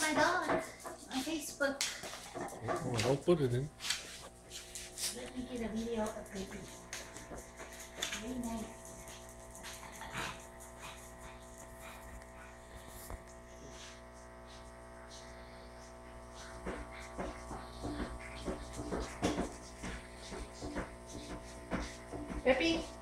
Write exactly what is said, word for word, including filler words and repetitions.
my dog on Facebook. Oh, I'll put it in. Let me get a video of Baby. Very nice. Peppy?